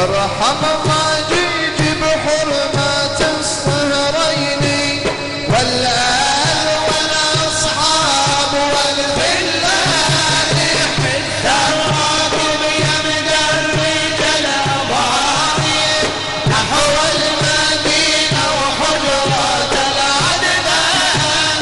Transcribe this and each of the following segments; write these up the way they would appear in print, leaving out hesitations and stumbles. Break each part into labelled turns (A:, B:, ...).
A: وارحم ضجيج بحرمة الصهرين والآل والأصحاب والخلان حتى الراكب يمدى الرجال أضاني نحو المدينة وحجرات العدنان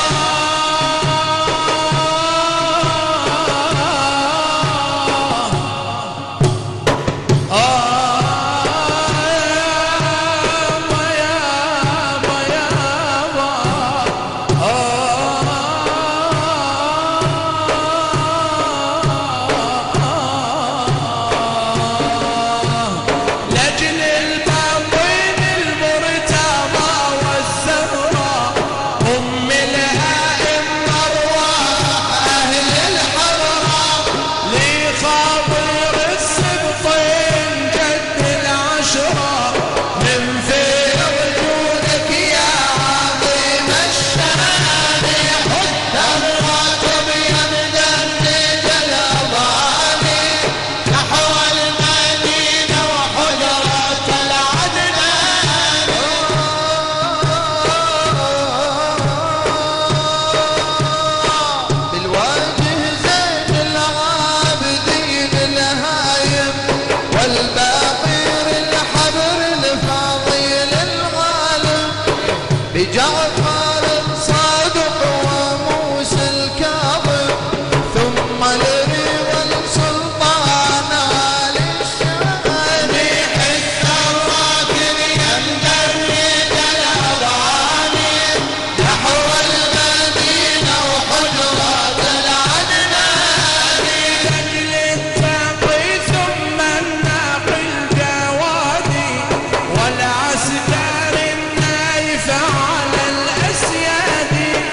A: بجعفر الصادق وموسى الكاظم ثم لرضا السلطان علي الشام حتى الراكب يمدى الرجال أضاني نحو المدينة وحجرات العدنان
B: لأجل التقي ثم الناقي الجوادي والعسكر النايف على الأسياد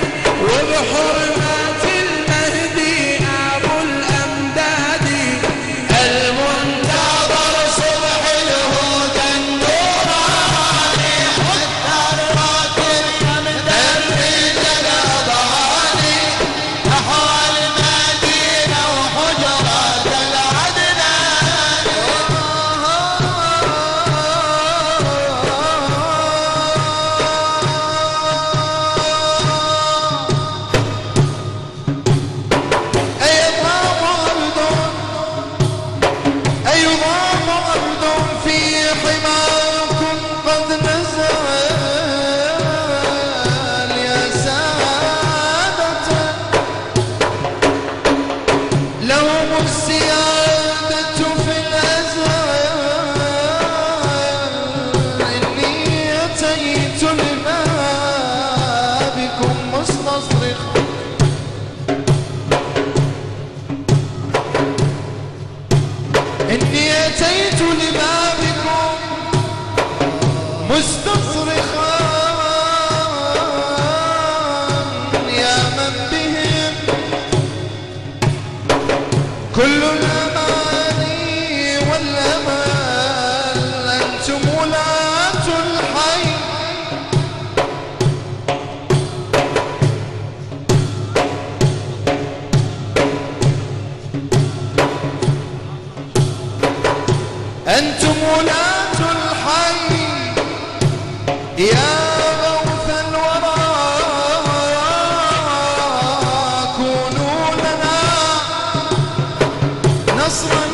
B: وبحرمة المهدي أبو الأمداد
A: المنتظر صبح الهدى النوراني حتى الراكب يمدى الرجال أضاني نحو المدينة وحجرات العدنان أيضا مرد في حماكم قد نزل يا سادة لهم السيادة في الأزل إني أتيت لبابكم مستصرخا إني أتيت لبابكم مستصرخا يا من بهم كل الأماني والأمال أنتم ولاة الحي أنتم ولاة الحي يا غوث الورى كونوا لنا نصرا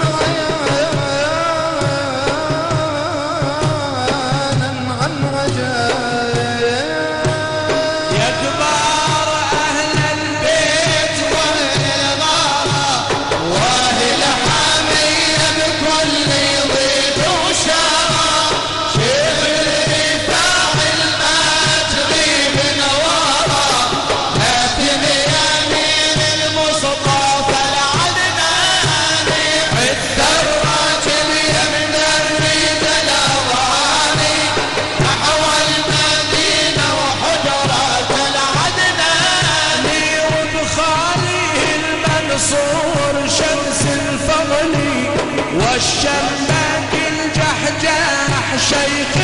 A: عيانا عن رجاء
B: يا كبار أهل البيت
A: والغارة واهل حمية بكل ضيف وشارة شيخ الرفاع الماتري بنوارة هاتم يمين المصطفى العدناني حتى الراجل يمنى الرجال أضاني نحو المدينة وحجرات العدناني
B: وبخاليه المنصور شمس الفضل والشماك الجحجاح شيخ